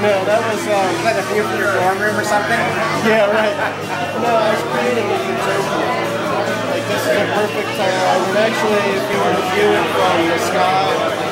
No, that was Is that a view from your dorm room or something? yeah, right. No, I was creating a utopia. Like this is a perfect. I would actually, if you were to view it from the sky.